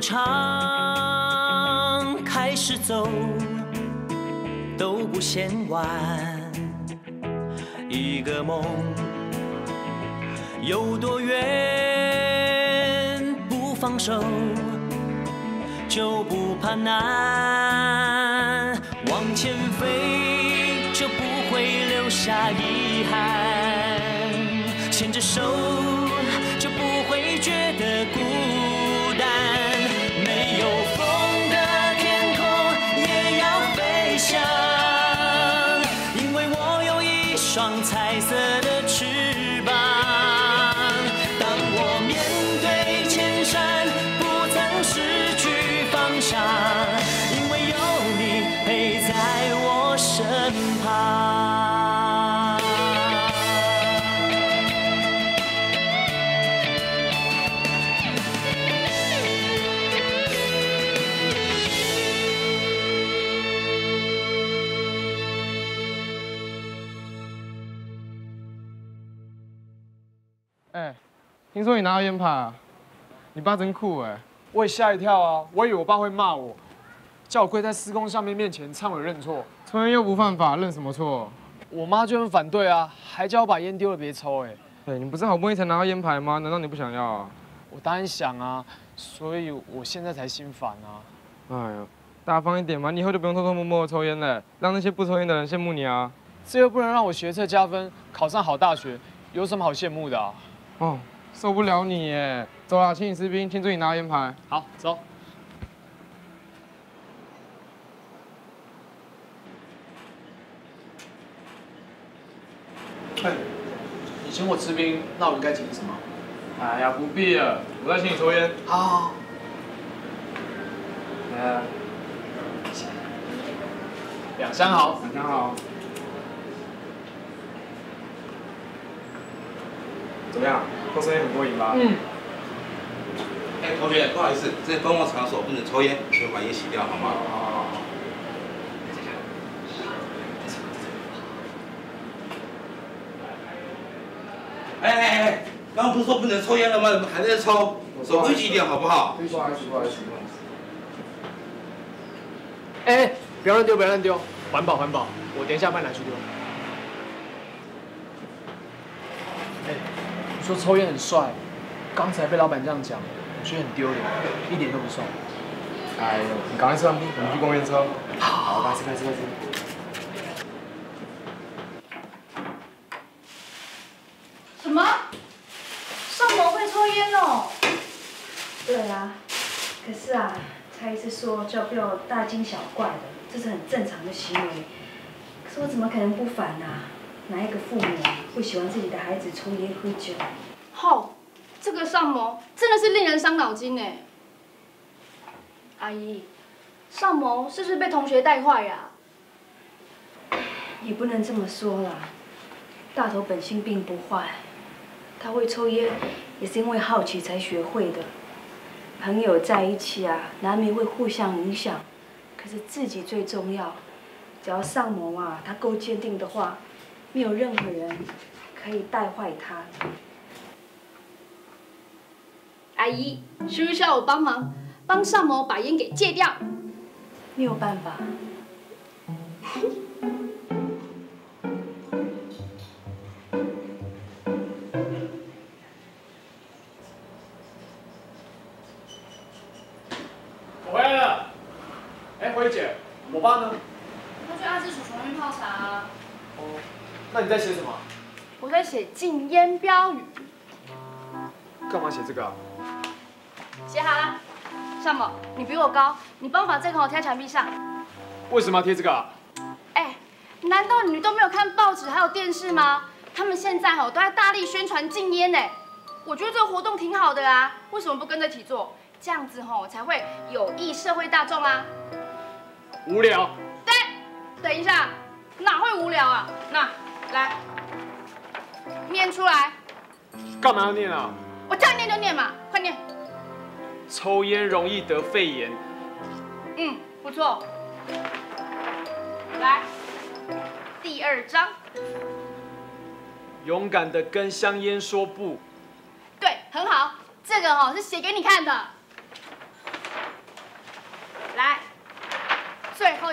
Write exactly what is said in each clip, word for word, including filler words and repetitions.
场开始走，都不嫌晚。一个梦有多远，不放手就不怕难。往前飞就不会留下遗憾，牵着手就不会觉得孤单。没有风的天空也要飞翔，因为我有一双彩色的翅膀。当我面对千山不曾失去方向，因为有你陪在我身旁。 哎，听说你拿到烟牌啊？你爸真酷哎！ 我也吓一跳啊，我以为我爸会骂我，叫我跪在施工上面面前忏悔认错。 抽烟又不犯法，认什么错？ 我妈就很反对啊，还叫我把烟丢了别抽。哎， 哎，你不是好不容易才拿到烟牌吗？难道你不想要啊？ 我当然想啊，所以我现在才心烦啊。 哎呀，大方一点嘛，你以后就不用偷偷摸摸的抽烟了，让那些不抽烟的人羡慕你啊。 这又不能让我学测加分，考上好大学，有什么好羡慕的啊？ 哦，受不了你耶！走啦，请你吃冰，庆祝你拿到烟牌。 好，走。嘿，你请我吃冰，那我应该请你什么？ 哎呀，不必了，我再请你抽烟。 好好好。 来， 两箱好， 两箱好。怎么样？做生意很过瘾吧？ 嗯。 哎，同学，不好意思，这公共场所不能抽烟，请把烟洗掉好吗？ 好好好。 哎哎哎，刚刚不是说不能抽烟了吗？怎么还在抽？守规矩一点好不好？ 不好意思，不好意思，不好意思。 哎，不要乱丢，不要乱丢，环保环保，我等一下帮你拿去丢。哎，你说抽烟很帅，刚才被老板这样讲，我觉得很丢脸，一点都不帅。 哎呦，你赶快吃完冰，我们去公园抽。好，开始开始开始。 什么？上某会抽烟哦？ 对啊，可是啊，蔡医师说就不要大惊小怪的，这是很正常的行为。可是我怎么可能不反啊？哪一个父母会喜欢自己的孩子抽烟喝酒？ 吼，这个上谋真的是令人伤脑筋呢。阿姨，上谋是不是被同学带坏呀？ 也不能这么说啦，大头本性并不坏，他会抽烟也是因为好奇才学会的。朋友在一起啊，难免会互相影响，可是自己最重要。只要上谋啊，他够坚定的话，没有任何人可以带坏他。 阿姨，需不需要我帮忙，帮上谋把烟给戒掉？ 没有办法。 我回来了。哎，辉姐，我爸呢？ 他去阿志叔叔那边泡茶啊。 哦，那你在写什么？ 我在写禁烟标语。 干嘛写这个啊？ 写好了。上谋，你比我高，你帮我把这个贴在墙壁上。 为什么要贴这个啊？ 哎，难道你都没有看报纸还有电视吗？他们现在吼都在大力宣传禁烟呢。我觉得这个活动挺好的啊，为什么不跟着一起做？这样子吼才会有益社会大众啊。 无聊。 对，等一下，哪会无聊啊？那来，念出来。 干嘛要念啊？ 我叫你念就念嘛，快念。 抽烟容易得肺炎。 嗯，不错。来，第二章。 勇敢的跟香烟说不。 对，很好，这个哦是写给你看的。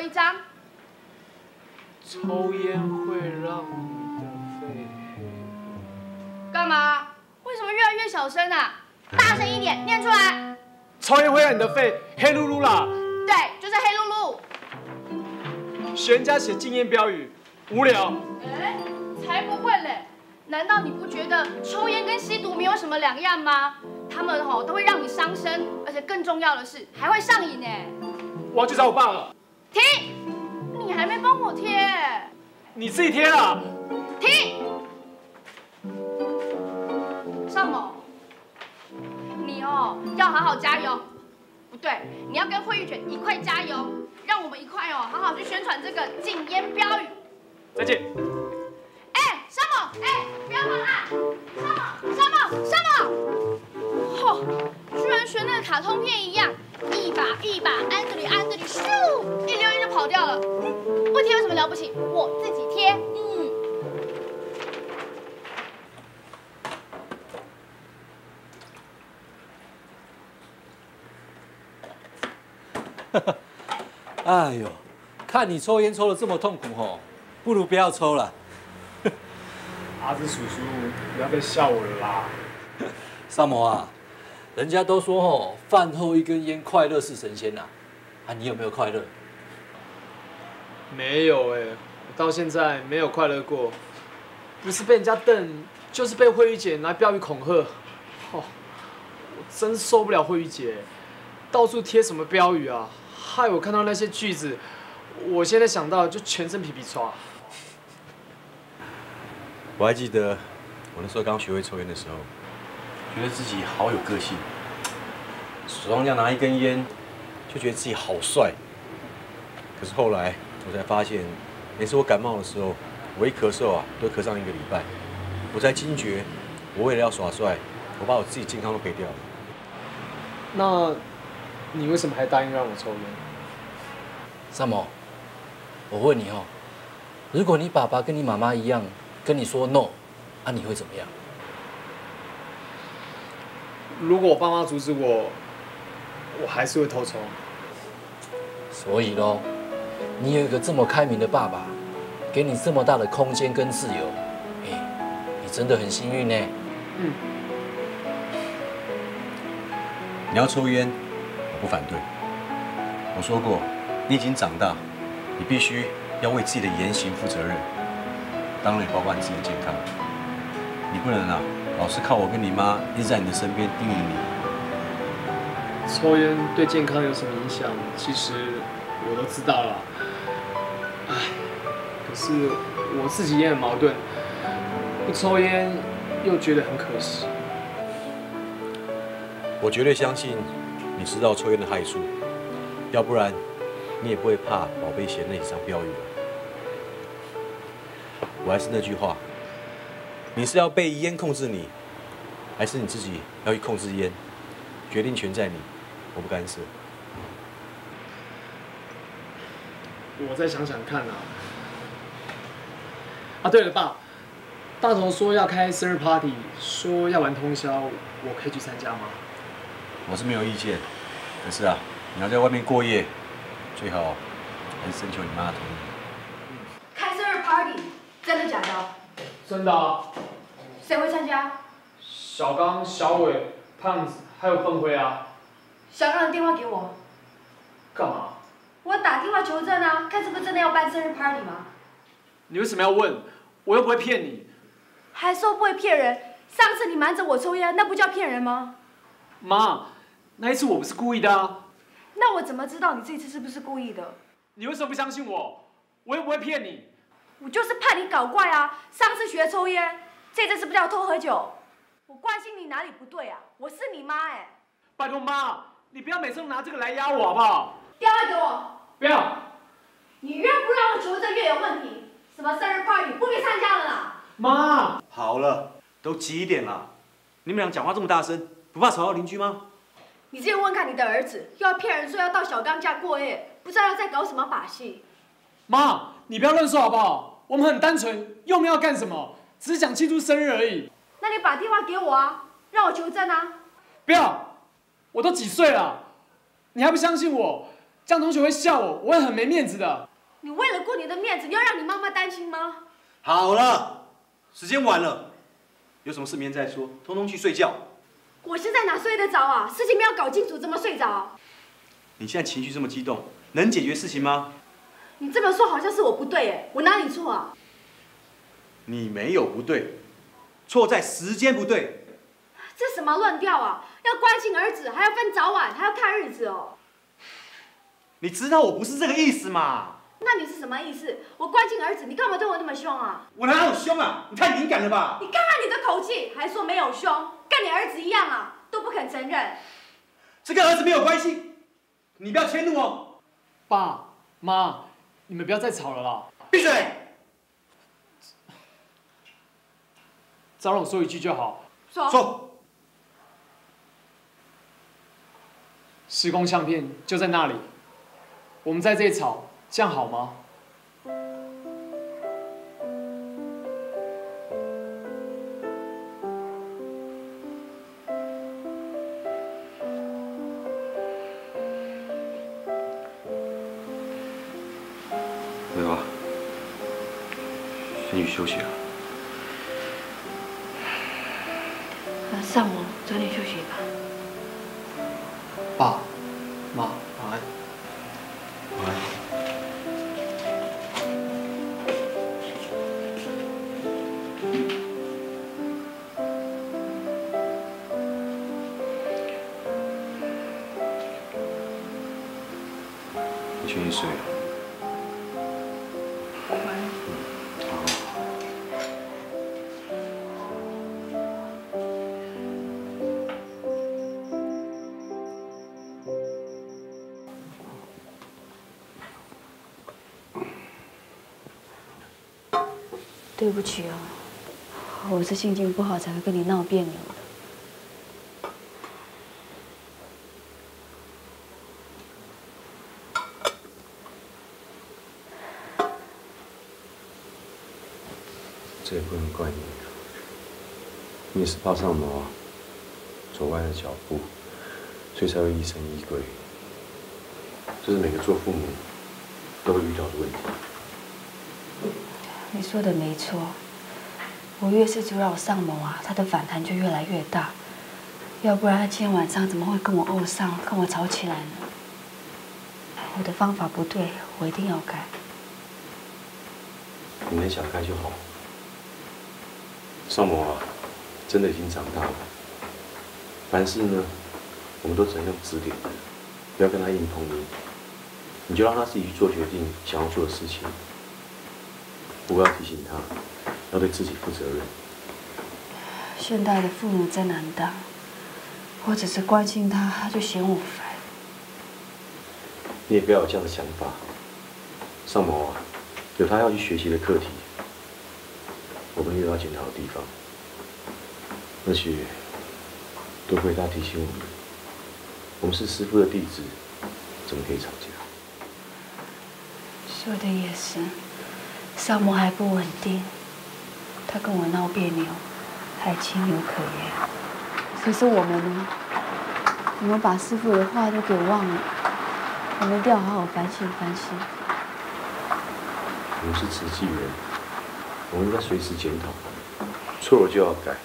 一张。 抽烟会让你的肺黑。 干嘛？为什么越来越小声啊？大声一点，念出来。 抽烟会让你的肺黑噜噜啦。 对，就是黑噜噜。 学人家写禁烟标语，无聊。 哎，才不会嘞！难道你不觉得抽烟跟吸毒没有什么两样吗？他们吼都会让你伤身，而且更重要的是还会上瘾呢。 我要去找我爸了。 停！你还没帮我贴。 你自己贴啦。 停！尚某，你哦要好好加油。不对，你要跟慧玉卷一块加油，让我们一块哦好好去宣传这个禁烟标语。 再见。 哎，尚某，哎，不要跑啊！尚某，尚某，尚某！吼，居然学那个卡通片一样，一把一把，安德里安德里，咻，一溜烟就跑掉了。不贴有什么了不起？我自己贴。 嗯。哎呦，看你抽烟抽得这么痛苦吼，不如不要抽了。 阿志叔叔，不要再笑我了啦。 三毛啊，人家都说吼，饭后一根烟，快乐是神仙呐。啊，你有没有快乐？ 没有哎、欸，我到现在没有快乐过，不是被人家瞪，就是被慧玉姐拿标语恐吓。哦，我真受不了慧玉姐，到处贴什么标语啊，害我看到那些句子，我现在想到就全身皮皮唰。 我还记得我那时候刚学会抽烟的时候，觉得自己好有个性，手上这样拿一根烟，就觉得自己好帅。可是后来我才发现，每次我感冒的时候，我一咳嗽啊，都咳上一个礼拜。我才惊觉，我为了要耍帅，我把我自己健康都赔掉了。 那，你为什么还答应让我抽烟？ 三毛，我问你哦，如果你爸爸跟你妈妈一样跟你说 no， 啊，你会怎么样？ 如果我爸妈阻止我，我还是会偷抽。 所以咯，你有一个这么开明的爸爸，给你这么大的空间跟自由，哎，你真的很幸运呢。 嗯。 你要抽烟，我不反对。我说过，你已经长大，你必须要为自己的言行负责任，当然也包括你自己的健康。你不能啊，老是靠我跟你妈一直在你的身边叮咛你。 抽烟对健康有什么影响？其实我都知道了。唉，可是我自己也很矛盾，不抽烟又觉得很可惜。 我绝对相信你知道抽烟的害处，要不然你也不会怕宝贝写那几张标语了。我还是那句话，你是要被烟控制你，还是你自己要去控制烟？决定权在你，我不干涉。 我再想想看啊。啊，对了，爸，大头说要开生日 party， 说要玩通宵，我可以去参加吗？ 我是没有意见，可是啊，你要在外面过夜，最好还是征求你妈的同意。 开生日 party， 真的假的？ 真的啊。 谁会参加？ 小刚、小伟、胖子还有笨辉啊。 小刚的电话给我。 干嘛？ 我打电话求证啊，看是不是真的要办生日 party 吗？ 你为什么要问？我又不会骗你。 还说不会骗人？上次你瞒着我抽烟，那不叫骗人吗？ 妈，那一次我不是故意的啊。 那我怎么知道你这次是不是故意的？ 你为什么不相信我？我又不会骗你。 我就是怕你搞怪啊！上次学抽烟，这次是不是要偷喝酒？我关心你哪里不对啊？我是你妈哎、欸！ 拜托妈，你不要每次都拿这个来压我好不好？ 电话给我。 不要。 你越不让我求证越有问题。什么生日 party 不必参加了啦！ 妈， 好了，都几点了？你们俩讲话这么大声，不怕吵到邻居吗？ 你自己问看你的儿子，又要骗人说要到小刚家过夜，不知道要在搞什么把戏。 妈，你不要乱说好不好？我们很单纯，又没有要干什么，只是想庆祝生日而已。 那你把电话给我啊，让我求证啊。 不要，我都几岁了，你还不相信我？ 这样同学会笑我，我会很没面子的。 你为了顾你的面子，你要让你妈妈担心吗？ 好了，时间晚了，有什么事明天再说，通通去睡觉。 我现在哪睡得着啊？事情没有搞清楚，怎么睡着？ 你现在情绪这么激动，能解决事情吗？ 你这么说好像是我不对哎，我哪里错啊？ 你没有不对，错在时间不对。 这什么论调啊？要关心儿子，还要分早晚，还要看日子哦。 你知道我不是这个意思嘛？ 那你是什么意思？我关心儿子，你干嘛对我那么凶啊？ 我哪有凶啊？你太敏感了吧？ 你看看你的口气，还说没有凶，跟你儿子一样啊，都不肯承认。 这跟儿子没有关系，你不要迁怒哦。 爸妈，你们不要再吵了啦！ 闭嘴！ 再让我说一句就好。 说。 说。 时空相片就在那里，我们在这里吵，这样好吗？ 对吧？先去休息了。 上午早点休息吧。 爸妈，晚安。 晚安。你去睡了。 对不起哦，我是心情不好才会跟你闹别扭的。 这也不能怪你，你也是怕上毛啊，走歪了脚步，所以才会疑神疑鬼。这是每个做父母都会遇到的问题。 你说的没错，我越是阻扰上某啊，他的反弹就越来越大。要不然他今天晚上怎么会跟我怄上，跟我吵起来呢？我的方法不对，我一定要改。 你能想开就好。上某啊，真的已经长大了。凡事呢，我们都只能用指点的，不要跟他硬碰硬。你就让他自己去做决定，想要做的事情。不过要提醒他，要对自己负责任。 现代的父母真难当，我只是关心他，他就嫌我烦。 你也不要有这样的想法。上某啊，有他要去学习的课题，我们也有要检讨的地方。而且，多亏他提醒我们，我们是师父的弟子，怎么可以吵架？ 说的也是。上某还不稳定，他跟我闹别扭，还情有可原。可是我们呢？我们把师父的话都给忘了，我们一定要好好反省反省。 我们是慈济人，我们应该随时检讨，错了就要改。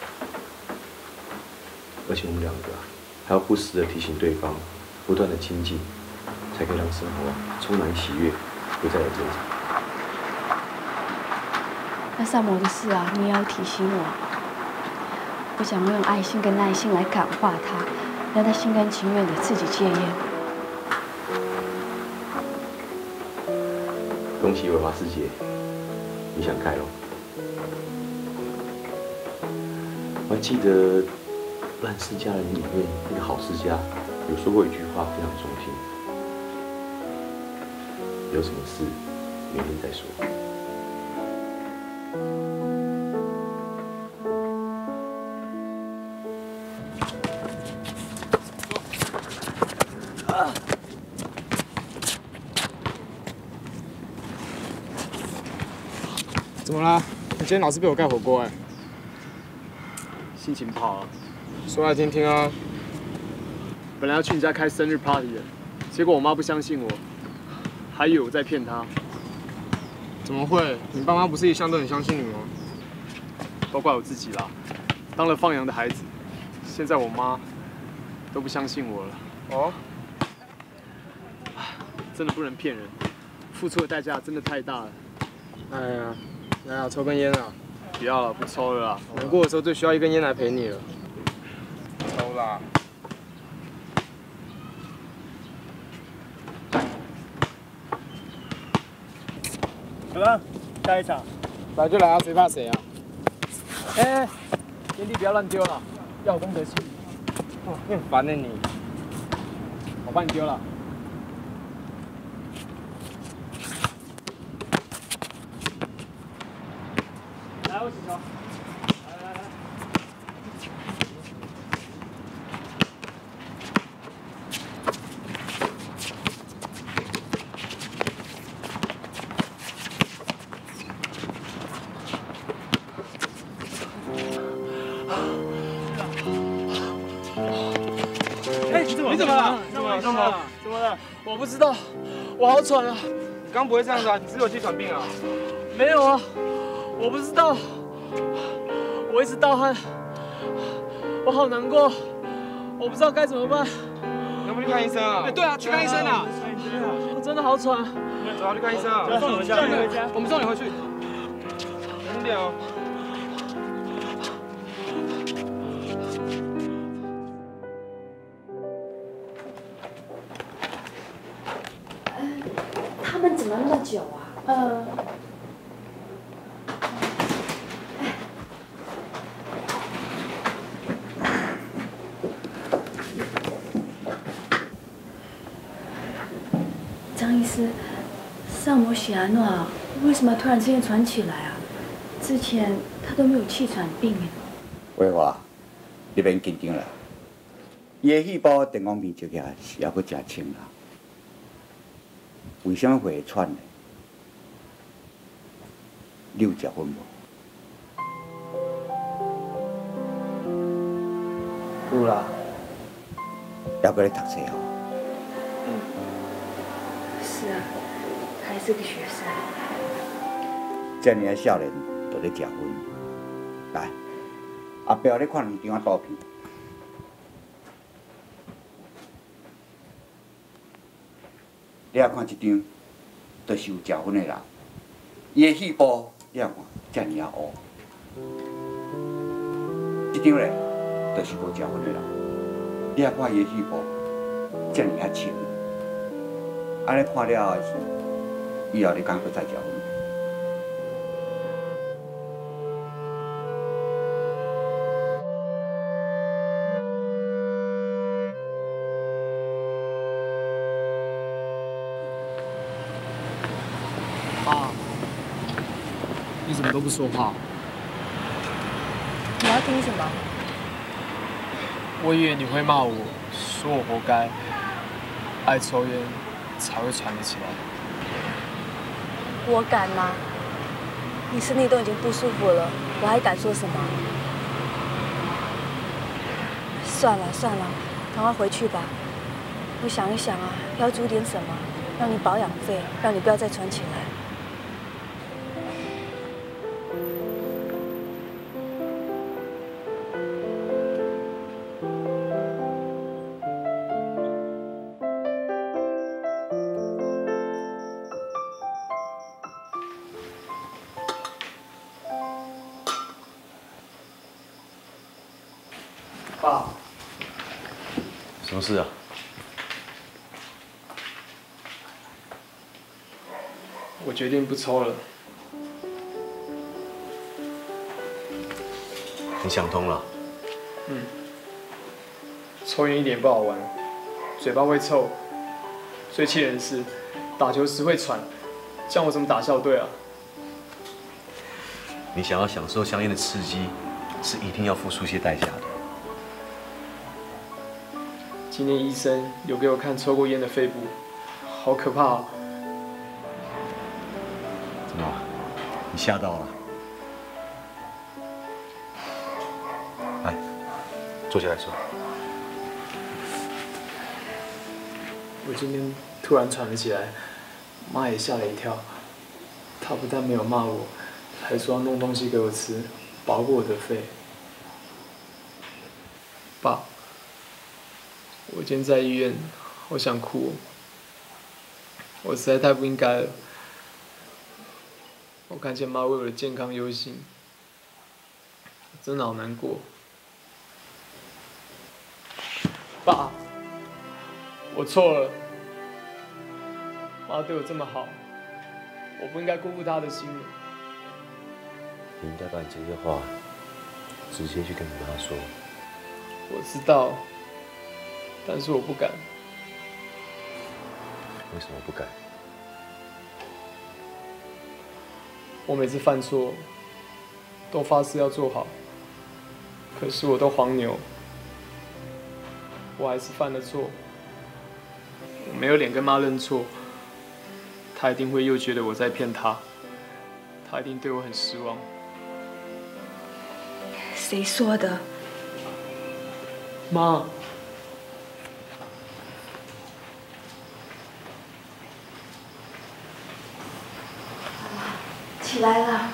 而且我们两个还要不时的提醒对方，不断的精进，才可以让生活充满喜悦，不再有争吵。 那上某的事啊，你也要提醒我。我想用爱心跟耐心来感化他，让他心甘情愿的自己戒烟。 恭喜伟华师姐，你想开喽？我还记得《烂世家人》里面那个好世家有说过一句话，非常中听：有什么事，明天再说。 怎么啦？你今天老是被我盖火锅哎、欸？ 心情不好啊。 说来听听啊。 本来要去你家开生日 party 的，结果我妈不相信我， 还以为我在骗他。 怎么会？你爸妈不是一向都很相信你吗？ 都怪我自己啦，当了放羊的孩子，现在我妈都不相信我了。 哦， 真的不能骗人，付出的代价真的太大了。 哎呀，来啊，抽根烟啊！ 不要了，不抽了啦。 难过的时候最需要一根烟来陪你了。抽啦！ 怎么样？下一场？ 来就来啊，谁怕谁啊？ 哎，烟蒂不要乱丢了，要有公德心。 哦，你很烦呢你。 我帮你丢了。 来，我起球。来来来。哎，你怎么了？你怎么了？怎么了？怎么了？怎么了？ 我不知道，我好喘啊！ 你刚不会这样子啊？你是不是有气喘病啊？ 没有啊，我不知道，我一直盗汗，我好难过，我不知道该怎么办。 能不去看医生啊？ 哎，对啊，去看医生啊！我真的好喘。 走啊，去看医生啊！ 送你回家，送你回家。 我们送你回去。小心点哦。 他们怎么那么久啊？呃，张医师，萨摩喜安诺为什么突然之间喘起来啊？之前他都没有气喘病哎。 伟华，你免紧张啦，伊的细胞电光片照起来是还阁真清啦。为什么会喘呢？你有食薰无？ 有啦。 还阁咧读册哦。 嗯。 是啊，还是个学生。 这尔的少年就咧食薰，来，后壁咧看两张啊图片。你啊看这张，就是有食薰的人，伊的细胞你啊看遮尔啊乌。这张咧，就是无食薰的人，你啊看伊的细胞遮尔啊清。安尼看了后，以后你敢搁再食薰？ 爸，你怎么都不说话？ 你要听什么？ 我以为你会骂我，说我活该，爱抽烟才会喘得起来。 我敢吗？你身体都已经不舒服了，我还敢说什么？算了算了，赶快回去吧。我想一想啊，要煮点什么，让你保养费，让你不要再喘起来。 爸， 什么事啊？ 我决定不抽了。 你想通了？ 嗯。抽烟一点不好玩，嘴巴会臭，最气人的是打球时会喘，这样我怎么打校队啊？ 你想要享受香烟的刺激，是一定要付出一些代价的。 今天医生有给我看抽过烟的肺部，好可怕哦！ 怎么？你吓到了？来，坐下来说。 我今天突然喘了起来， 妈也吓了一跳。她不但没有骂我，还说要弄东西给我吃，保过我的肺。爸，我今天在医院，好想哭哦。我实在太不应该了。我看见妈为我的健康忧心，真的好难过。爸，我错了。妈对我这么好，我不应该辜负她的心。 你应该把你这些话直接去跟你妈说。 我知道，但是我不敢。 为什么不敢？ 我每次犯错，都发誓要做好，可是我都黄牛，我还是犯了错。我没有脸跟妈认错，她一定会又觉得我在骗她，她一定对我很失望。 谁说的？ 妈。 起来了，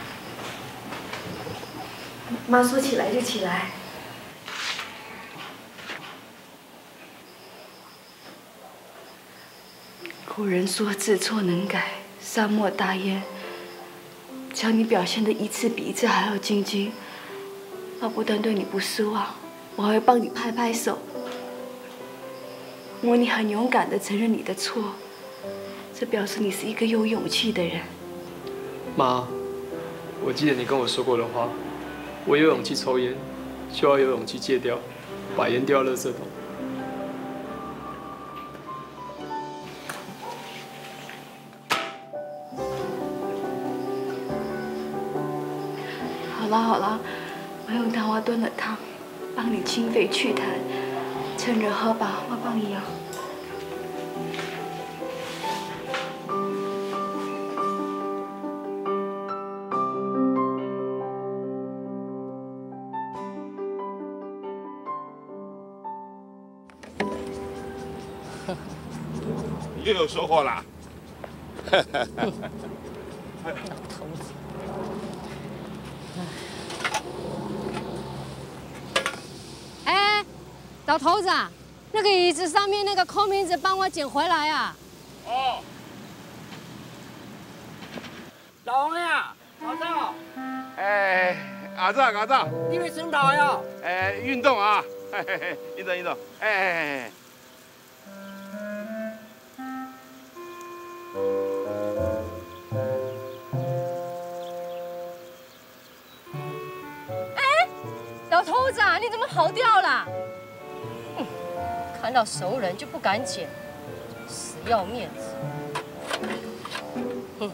妈说起来就起来。古人说知错能改，善莫大焉。只要你表现的一次比一次还要精进，妈不但对你不失望，我还会帮你拍拍手。因为你很勇敢的承认你的错，这表示你是一个有勇气的人。 妈，我记得你跟我说过的话，我有勇气抽烟，就要有勇气戒掉，把烟丢到垃圾桶。 好了好了，我用糖花炖了汤，帮你清肺祛痰，趁热喝吧，我帮你舀。 你又有收获啦！ 哎，老头子啊，那个椅子上面那个空瓶子帮我捡回来啊！ 哦。 老王呀，老赵。 哎，阿赵阿赵。 你们生讨呀？ 哎，运动啊，嘿嘿嘿，运动运动，哎哎哎。 老头子啊，你怎么跑掉了？嗯，看到熟人就不敢捡，死要面子。哼。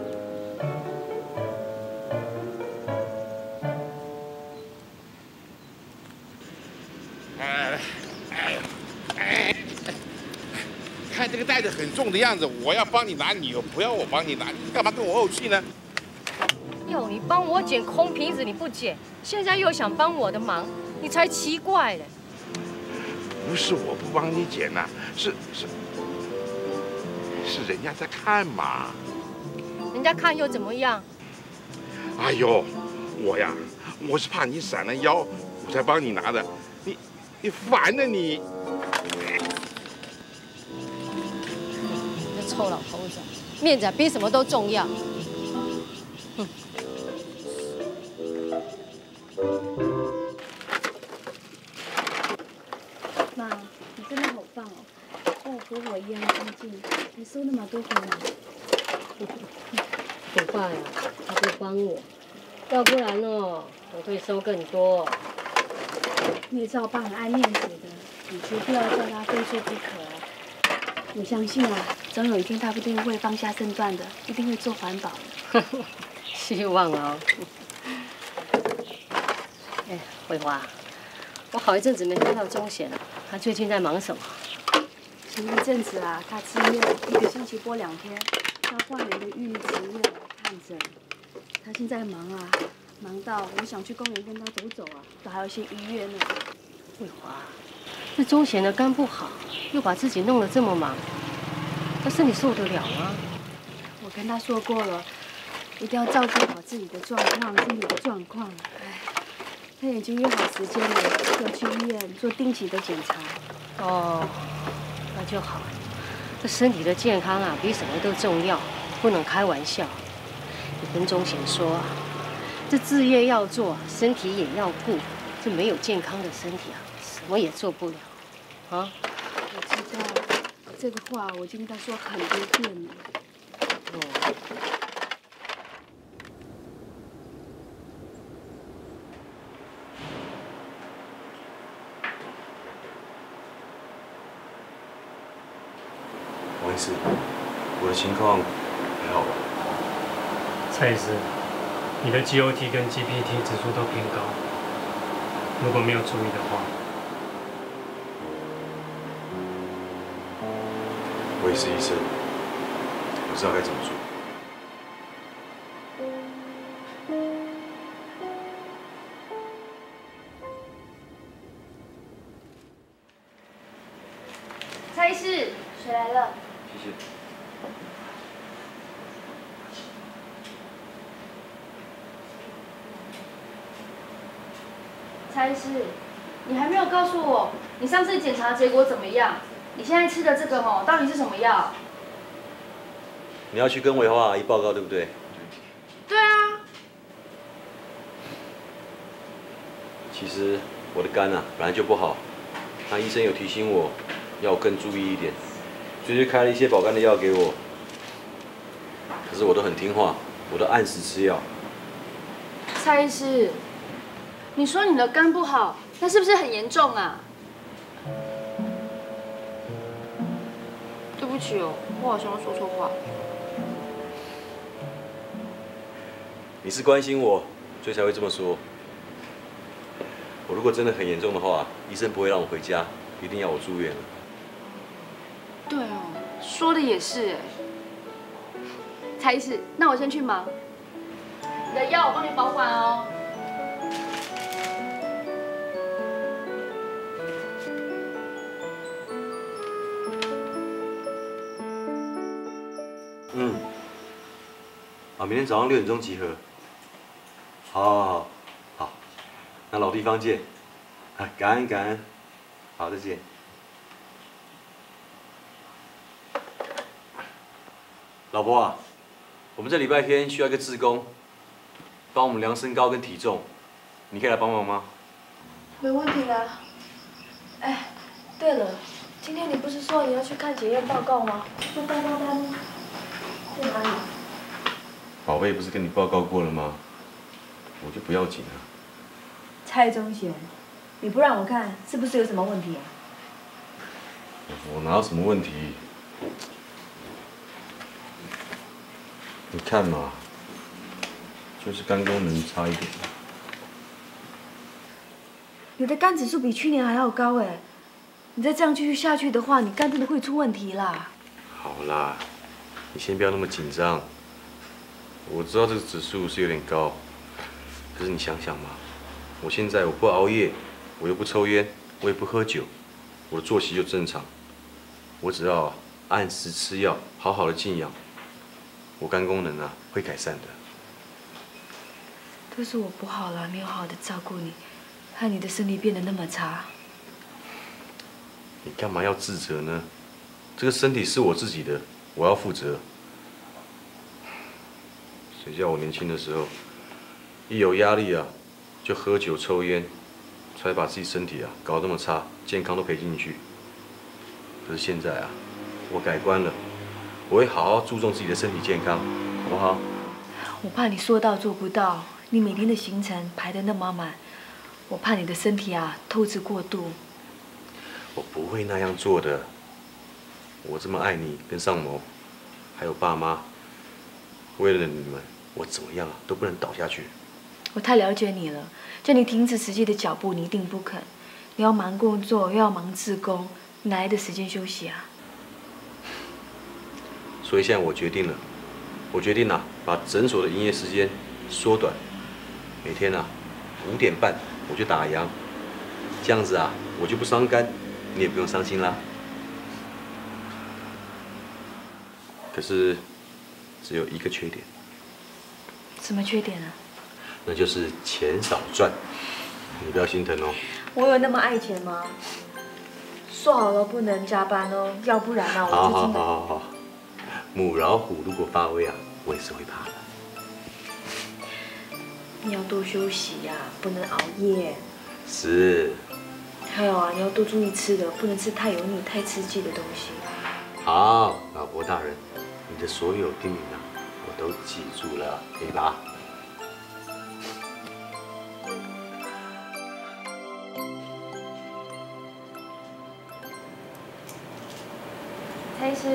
哎哎哎！看这个袋子很重的样子，我要帮你拿，你又不要我帮你拿，你干嘛跟我怄气呢？ 要你帮我捡空瓶子，你不捡，现在又想帮我的忙，你才奇怪嘞！ 不是我不帮你捡呐、啊，是是是人家在看嘛。 人家看又怎么样？ 哎呦，我呀，我是怕你闪了腰，我才帮你拿的。你你烦呢你！ 这臭老头子，面子比什么都重要。哼。 妈，你真的好棒哦，跟我和我一样干净，你收那么多回来。 我爸呀，他不帮我，要不然哦，我会收更多。 你也知道我爸很爱面子的，你绝对要叫他非说不可。我相信啊，总有一天他一定会放下身段的，一定会做环保的。 希望哦。哎，慧华，我好一阵子没看到钟贤了，他最近在忙什么？ 前一阵子啊，他自愿一个星期播两天，到花莲的玉立职院来看诊。他现在忙啊，忙到我想去公园跟他走走啊，都还要先预约呢。 慧华，这钟贤的肝不好，又把自己弄得这么忙，他身体受得了吗？ 我跟他说过了，一定要照顾好自己的状况，身体的状况。哎，他已经约好时间了，要去医院做定期的检查。 哦，那就好。这身体的健康啊，比什么都重要，不能开玩笑。你跟钟贤说啊，这事业要做，身体也要顾。这没有健康的身体啊，什么也做不了。啊？ 我知道，这个话我已经跟他说很多遍了。 哦。 王医师，我的情况还好吧？ 蔡医师，你的 G O T 跟 G P T 指数都偏高，如果没有注意的话， 我也是医生，我知道该怎么做。 蔡医师，水来了。 谢谢。 蔡医师，你还没有告诉我，你上次检查结果怎么样？你现在吃的这个哦，到底是什么药？ 你要去跟维华阿姨报告，对不对？ 对啊。 其实我的肝啊本来就不好，那医生有提醒我要更注意一点，所以就开了一些保肝的药给我。可是我都很听话，我都按时吃药。 蔡医师。 你说你的肝不好，那是不是很严重啊？对不起哦，我好像说错话。 你是关心我，所以才会这么说。我如果真的很严重的话，医生不会让我回家，一定要我住院了。 对哦，说的也是哎。蔡医师，那我先去忙。你的药我帮你保管哦。 嗯，啊，明天早上六点钟集合。好，好，好，好，那老地方见。啊，感恩感恩，好，再见。老婆啊，我们这礼拜天需要一个志工，帮我们量身高跟体重，你可以来帮忙吗？ 没问题啊。哎，对了，今天你不是说你要去看检验报告吗？那报告单在哪里？ 宝贝，不是跟你报告过了吗？我就不要紧了。 蔡宗贤，你不让我看，是不是有什么问题啊？ 我哪有什么问题？你看嘛，就是肝功能差一点。 你的肝指数比去年还要高哎，你再这样继续下去的话，你肝真的会出问题啦。 好啦，你先不要那么紧张。我知道这个指数是有点高，可是你想想嘛，我现在我不熬夜，我又不抽烟，我也不喝酒，我的作息就正常，我只要按时吃药，好好的静养，我肝功能啊会改善的。 都是我不好了，没有好好的照顾你，害你的身体变得那么差。 你干嘛要自责呢？这个身体是我自己的，我要负责。谁叫我年轻的时候，一有压力啊，就喝酒抽烟，才把自己身体啊搞得那么差，健康都赔进去。可是现在啊，我改观了，我会好好注重自己的身体健康，好不好？ 我怕你说到做不到，你每天的行程排得那么满，我怕你的身体啊透支过度。 我不会那样做的。我这么爱你跟尚谋，还有爸妈，为了你们，我怎么样啊都不能倒下去。 我太了解你了，叫你停止实际的脚步，你一定不肯。你要忙工作，又要忙志工，哪来的时间休息啊？ 所以现在我决定了，我决定啊，把诊所的营业时间缩短，每天啊五点半我就打烊，这样子啊我就不伤肝，你也不用伤心啦。可是只有一个缺点， 什么缺点啊？ 那就是钱少赚。你不要心疼哦。 我有那么爱钱吗？说好了不能加班哦，要不然啊，我好好就真的。 好好好，母老虎如果发威啊，我也是会怕的。 你要多休息呀、啊，不能熬夜。 是。 还有啊，你要多注意吃的，不能吃太油腻、太刺激的东西。 好，老婆大人，你的所有叮咛啊，我都记住了，可以吧？ 蔡医师，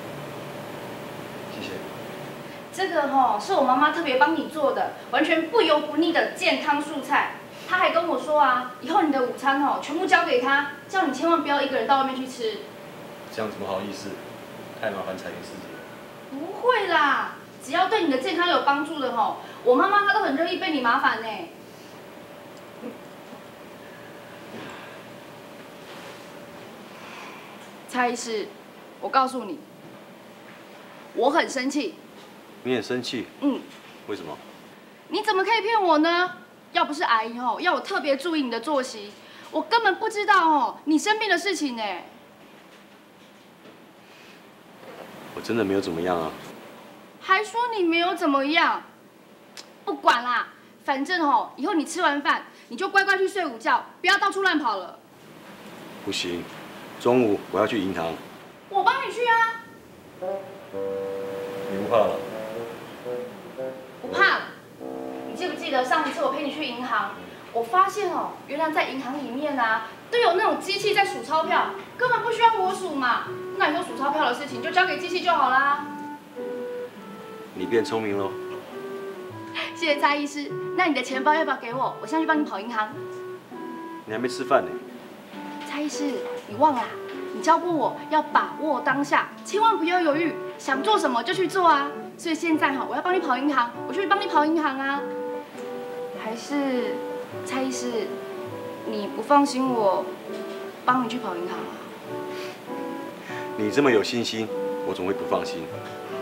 谢谢。 这个哈、哦、是我妈妈特别帮你做的，完全不油不腻的健康素菜。她还跟我说啊，以后你的午餐哦全部交给她，叫你千万不要一个人到外面去吃。 这样怎么好意思？太麻烦彩云师姐。 不会啦，只要对你的健康有帮助的吼，我妈妈她都很乐意被你麻烦呢。蔡医师，我告诉你，我很生气。 你很生气？ 嗯。 为什么？ 你怎么可以骗我呢？要不是阿姨吼要我特别注意你的作息，我根本不知道哦你生病的事情呢。 我真的没有怎么样啊。 还说你没有怎么样？不管啦，反正吼以后你吃完饭你就乖乖去睡午觉，不要到处乱跑了。 不行，中午我要去银行。 我帮你去啊。 你不怕了？ 不怕。你记不记得上一次我陪你去银行，我发现哦，原来在银行里面啊，都有那种机器在数钞票，根本不需要我数嘛。那以后数钞票的事情就交给机器就好啦。 你变聪明喽。 谢谢蔡医师。那你的钱包要不要给我？我现在去帮你跑银行。 你还没吃饭呢。 蔡医师，你忘了？你教过我要把握当下，千万不要犹豫，想做什么就去做啊。所以现在哈，我要帮你跑银行，我就去帮你跑银行啊。还是蔡医师，你不放心我帮你去跑银行啊？ 你这么有信心，我总会不放心。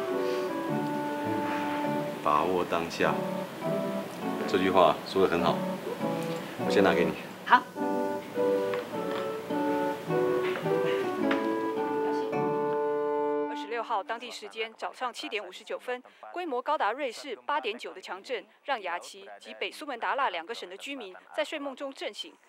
把握当下，这句话说得很好，我先拿给你。 好。 二十六号当地时间早上七点五十九分，规模高达瑞士八点九的强震，让雅琪及北苏门答腊两个省的居民在睡梦中震醒。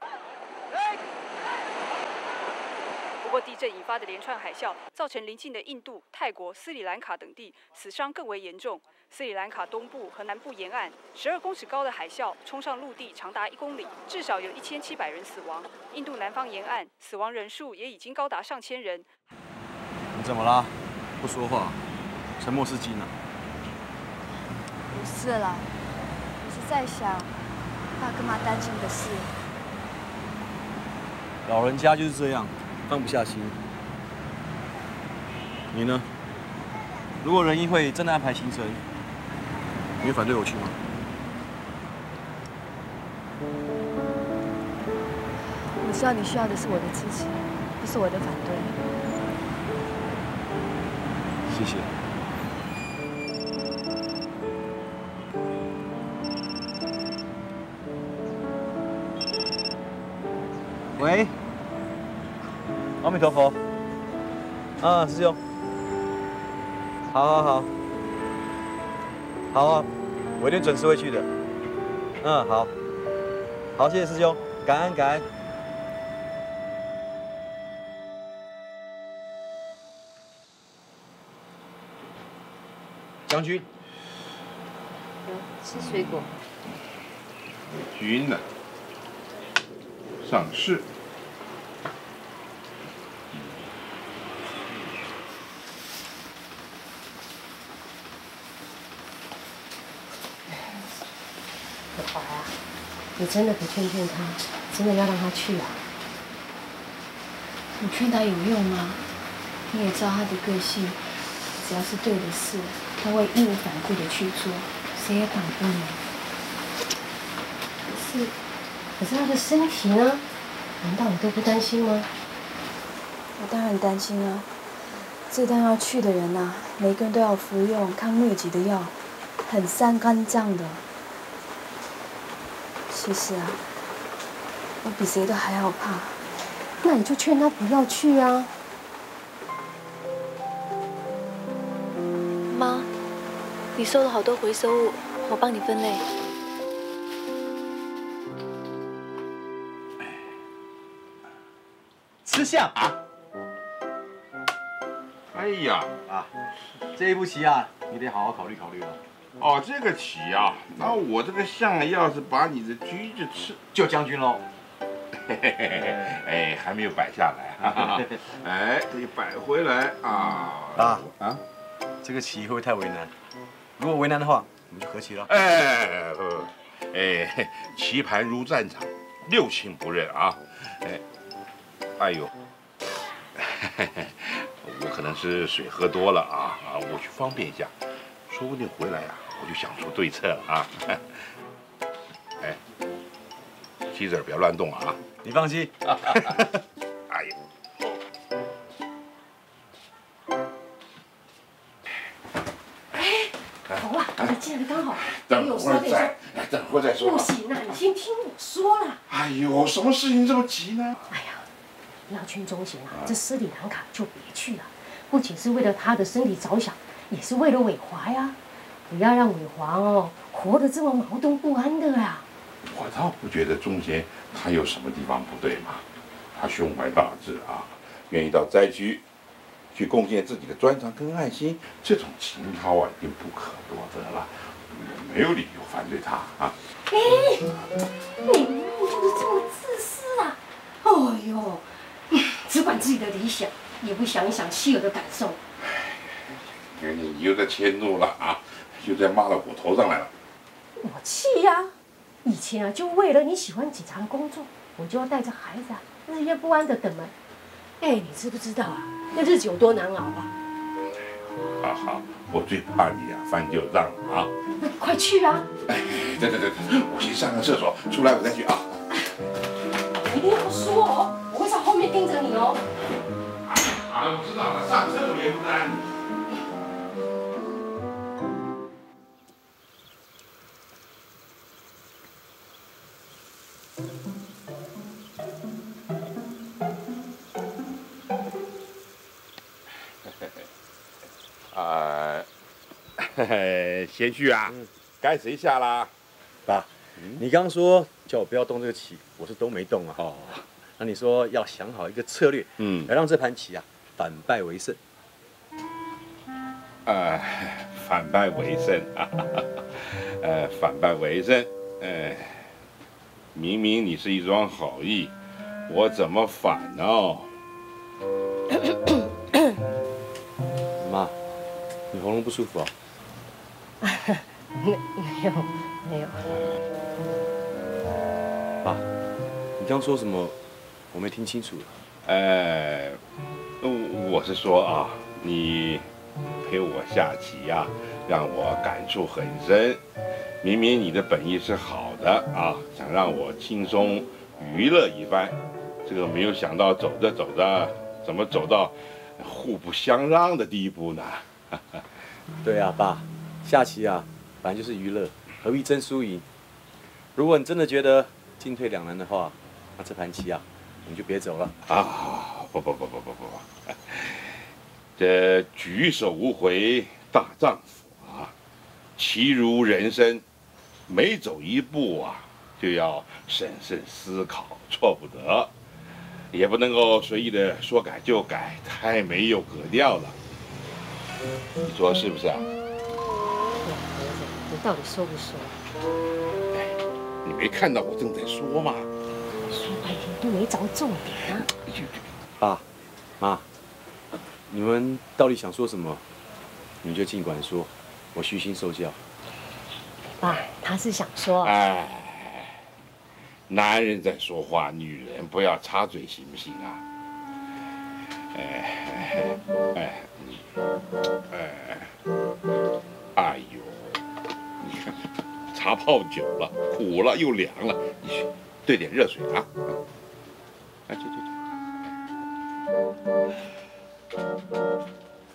不过，地震引发的连串海啸，造成邻近的印度、泰国、斯里兰卡等地死伤更为严重。斯里兰卡东部和南部沿岸，十二公尺高的海啸冲上陆地，长达一公里，至少有一千七百人死亡。印度南方沿岸死亡人数也已经高达上千人。 你怎么啦？不说话，沉默是金啊。 不是啦，我是在想爸干嘛担心的事。 老人家就是这样，放不下心。你呢？如果仁义会真的安排行程，你会反对我去吗？ 我知道你需要的是我的支持，不是我的反对。 谢谢。喂，阿弥陀佛。啊，师兄。好好好。好啊，我一定准时会去的。嗯，好。好，谢谢师兄，感恩感恩。将军， 吃水果。 云南上市。 可华呀，你真的可劝劝他，真的要让他去啊？ 我劝他有用吗？你也知道他的个性，只要是对的事，他会义无反顾的去做，谁也挡不了。 可是，可是他的身体呢？难道你都不担心吗？ 我当然担心啊， 这趟要去的人呐、啊，每个人都要服用抗疟疾的药，很伤肝脏的。其实啊，我比谁都还要怕。 那你就劝他不要去啊。 妈，你收了好多回收物，我帮你分类。 吃相啊！ 哎呀啊，这一步棋啊，你得好好考虑考虑了。 哦，这个棋啊，那我这个象要是把你的车子吃， 就将军喽。 嘿嘿嘿嘿，哎，还没有摆下来，哈哈哎，得摆回来啊。 爸啊，这个棋会不会太为难？如果为难的话，我们就和棋了。 哎，不，哎，棋盘如战场，六亲不认啊。哎，哎呦，我可能是水喝多了啊啊，我去方便一下，说不定回来啊，我就想出对策了啊。哎，棋子不要乱动啊。 你放心。 哎呀。 好啊，你进来的刚好。 等会儿再，等会儿再说。 不行啊，你先听我说啦。 哎呦，什么事情这么急呢？ 哎呀，要劝中贤啊，这斯里兰卡就别去了。不仅是为了他的身体着想，也是为了伟华呀。不要让伟华哦活得这么矛盾不安的呀。 我倒不觉得中贤他有什么地方不对嘛，他胸怀大志啊，愿意到灾区去贡献自己的专长跟爱心，这种情操啊，一定不可多得了，我没有理由反对他啊。 哎，你们就是这么自私啊！哦呦，只管自己的理想，也不想一想妻儿的感受。 你你又在迁怒了啊，又在骂到我头上来了。 我气呀、啊！以前啊，就为了你喜欢警察的工作，我就要带着孩子啊，日夜不安的等门。哎，你知不知道啊？那日子有多难熬啊！ 好好，我最怕你啊翻旧账啊！ 那快去啊！ 哎，等等等等，我先上个厕所，出来我再去啊。 一定要说哦，我会在后面盯着你哦。 好了，我知道了，上厕所也不难。啊，嘿嘿，贤婿啊，该谁下啦？ 爸，你刚刚说叫我不要动这个棋，我是都没动啊。哦，那你说要想好一个策略，嗯，要让这盘棋啊反败为胜。 呃，反败为胜啊，呃，反败为胜，呃，明明你是一桩好意，我怎么反呢？ 妈，你喉咙不舒服啊？ 没没有没有。 爸，你刚说什么？我没听清楚。 呃，我是说啊，你陪我下棋呀、啊，让我感触很深。明明你的本意是好的啊，想让我轻松娱乐一番，这个没有想到走着走着，怎么走到互不相让的地步呢？ 对啊，爸，下棋啊，本来就是娱乐，何必争输赢？如果你真的觉得进退两难的话，那这盘棋啊，我们就别走了。 啊，不不不不不不不，这举手无回大丈夫啊，棋如人生，每走一步啊，就要审慎思考，错不得，也不能够随意的说改就改，太没有格调了。你说是不是啊？ 你到底说不说？ 你没看到我正在说吗？ 说半天都没找重点啊！ 爸，妈，你们到底想说什么？你们就尽管说，我虚心受教。 爸，他是想说， 哎，男人在说话，女人不要插嘴，行不行啊？哎哎你哎哎呦，你看茶泡久了，苦了又凉了，你去兑点热水啊！哎，去去去。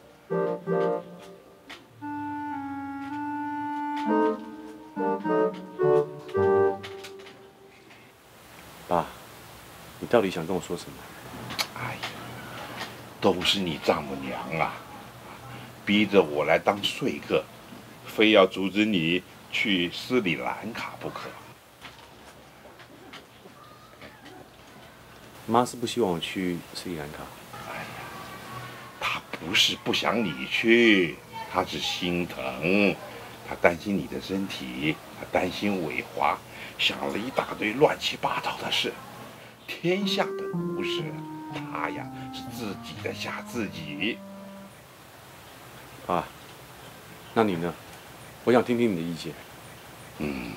爸，你到底想跟我说什么？ 哎呀，都是你丈母娘啊，逼着我来当说客，非要阻止你去斯里兰卡不可。 妈是不希望我去斯里兰卡。 哎呀，她不是不想你去，她是心疼，她担心你的身体，她担心伟华，想了一大堆乱七八糟的事。天下本无事，她呀是自己的吓自己。 爸，那你呢？我想听听你的意见。 嗯，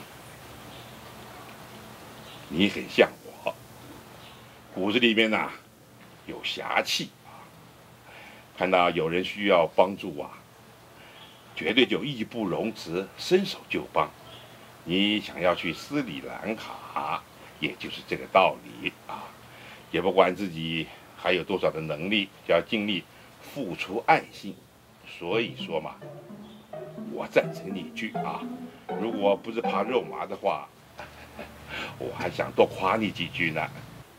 你很像我，骨子里面呐、啊、有侠气啊，看到有人需要帮助啊，绝对就义不容辞，伸手就帮。你想要去斯里兰卡，也就是这个道理啊，也不管自己还有多少的能力，就要尽力付出爱心。所以说嘛，我赞成你去啊。如果不是怕肉麻的话，我还想多夸你几句呢。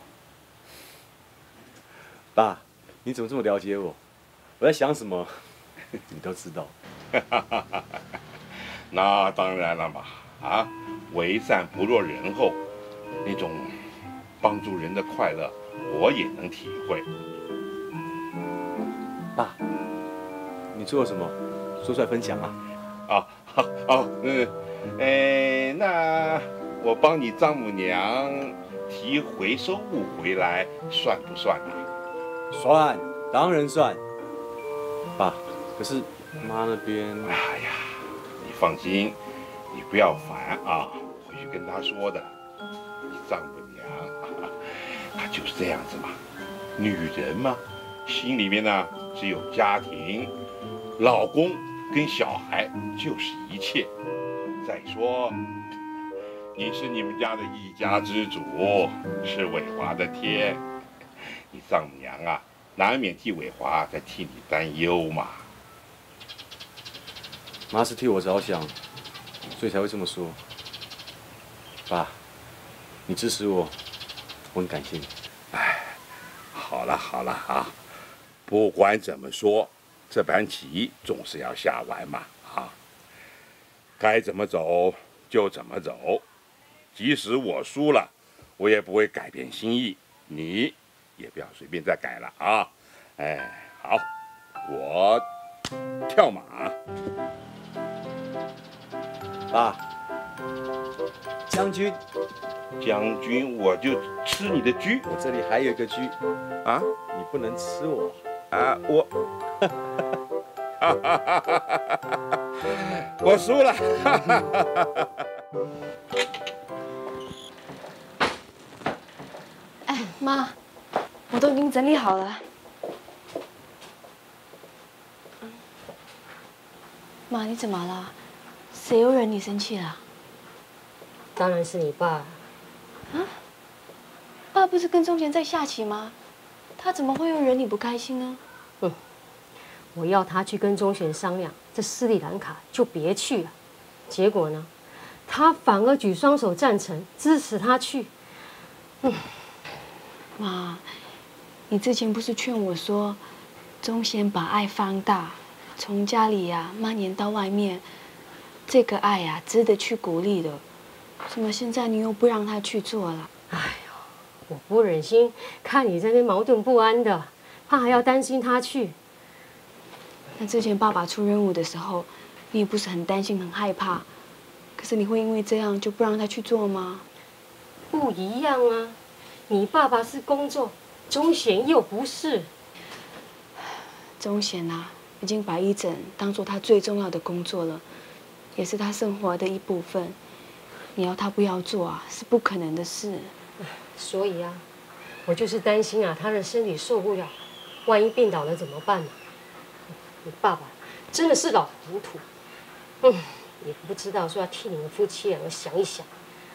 爸，你怎么这么了解我？我在想什么，你都知道。 那当然了嘛，啊，为善不若人后，那种帮助人的快乐，我也能体会。 爸，你做了什么？说出来分享啊！ 啊，好，好，嗯，哎，那我帮你丈母娘提回收物回来，算不算啊？ 算，当然算。爸，可是妈那边…… 哎呀，你放心，你不要烦啊，回去跟她说的。你丈母娘，她就是这样子嘛，女人嘛，心里面呢只有家庭，老公跟小孩就是一切。再说，你是你们家的一家之主，是伟华的天，你丈母娘啊，难免替伟华在替你担忧嘛。 妈是替我着想，所以才会这么说。爸，你支持我，我很感谢你。 哎，好了好了啊，不管怎么说，这盘棋总是要下完嘛啊，该怎么走就怎么走，即使我输了，我也不会改变心意，你也不要随便再改了啊。哎，好，我跳马。 爸，将军， 将军，我就吃你的车。 我这里还有一个车啊， 你不能吃我啊，我，我输了。 哎，妈，我都已经整理好了。妈，你怎么了？谁又惹你生气了？ 当然是你爸。 啊？爸不是跟钟贤在下棋吗？他怎么会又惹你不开心呢？ 嗯，我要他去跟钟贤商量，这斯里兰卡就别去了。结果呢，他反而举双手赞成，支持他去。嗯， 妈，你之前不是劝我说，钟贤把爱放大，从家里呀、啊、蔓延到外面，这个爱呀、啊、值得去鼓励的。怎么现在你又不让他去做了？ 哎呦，我不忍心看你在那边矛盾不安的，怕还要担心他去。 那之前爸爸出任务的时候，你也不是很担心、很害怕，可是你会因为这样就不让他去做吗？ 不一样啊，你爸爸是工作，钟贤又不是。 钟贤啊，已经把医诊当做他最重要的工作了，也是他生活的一部分。你要他不要做啊，是不可能的事。 所以啊，我就是担心啊，他的身体受不了，万一病倒了怎么办呢？你爸爸真的是老糊涂，嗯，也不知道说要替你们夫妻两个想一想。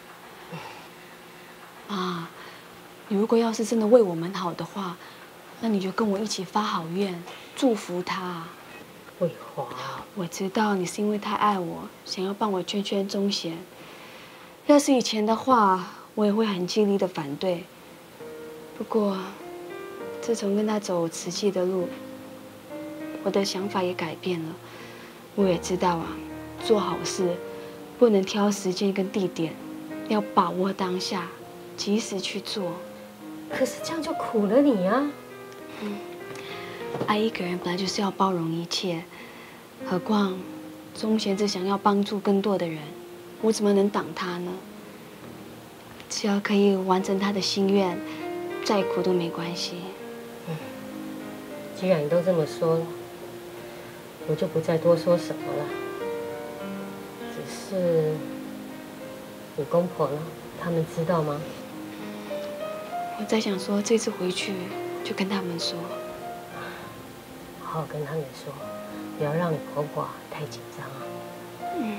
啊，你如果要是真的为我们好的话，那你就跟我一起发好愿，祝福他。 慧华， 我知道你是因为太爱我，想要帮我圈圈钟贤。要是以前的话，我也会很极力的反对。不过，自从跟他走瓷器的路，我的想法也改变了。我也知道啊，做好事不能挑时间跟地点，要把握当下，及时去做。 可是这样就苦了你啊！ 嗯，爱一个人本来就是要包容一切，何况钟贤是想要帮助更多的人，我怎么能挡他呢？只要可以完成他的心愿，再苦都没关系。 嗯，既然你都这么说了，我就不再多说什么了。只是你公婆呢？他们知道吗？ 我在想说，这次回去就跟他们说， 好好跟他们说，不要让你婆婆太紧张啊。 嗯。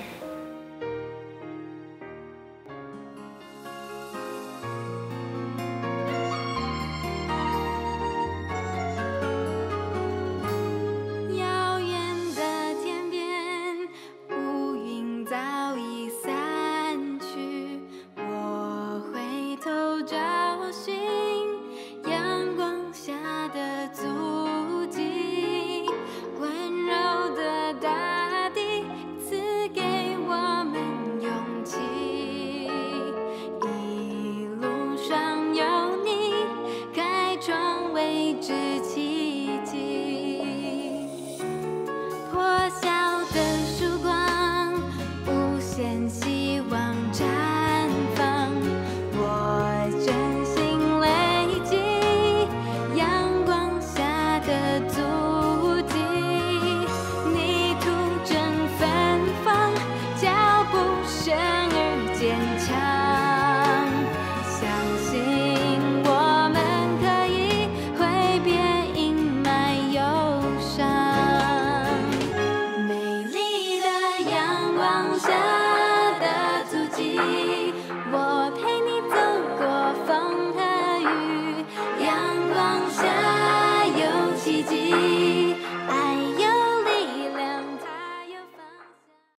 下。